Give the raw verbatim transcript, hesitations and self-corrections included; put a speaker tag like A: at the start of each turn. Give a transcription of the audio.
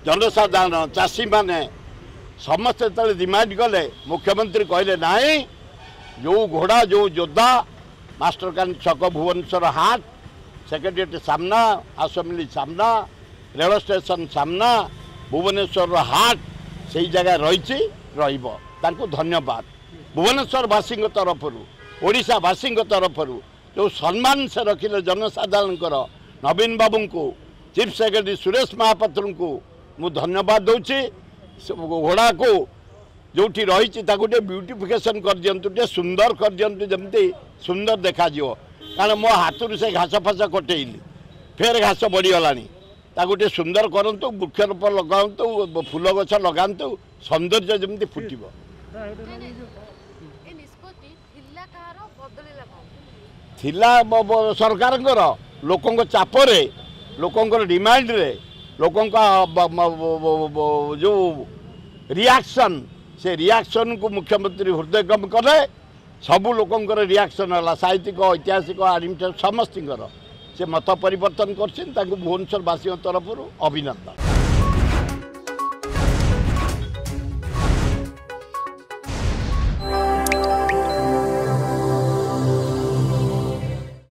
A: जनसाधारण चाषी मैंने समस्ते तले डिमांड कले मुख्यमंत्री कहले नाई जो घोड़ा जो योद्धा मास्टरकान छक भुवनेश्वर हाट सेक्रेटेरिएट सामना आसम्बली सामना रेल स्टेशन सामना भुवनेश्वर हाट से जगह रही धन्यवाद भुवनेश्वरवासी तरफ ओडिशावासी तरफ जो सम्मान से रखिले जनसाधारण नवीन बाबू को चीफ सेक्रेटरी सुरेश महापात्र को मु धन्यवाद दूची घोड़ा को जो रही ब्यूटिफिकेशन कर दिंतु टे सुंदर कर दिंतु जमती सुंदर देखा कारण मो हाथ से घास फास कटेली फेर घास बढ़ीगला ताकूटे सुंदर करंतु वृक्षरोप लगातु फूल गछ लगातु सौंदर्य जमती फुटब थिला सरकार लोकों चापरे लोकों डिमांड रे लोकों जो रिएक्शन से रिएक्शन को मुख्यमंत्री हृदयगम कले सबू लोकों रिएक्शन है साहित्यिक ऐतिहासिक आडमिट समस्त से मत परिवर्तन कर भुवनेश्वरवासी तरफ अभिनंदन।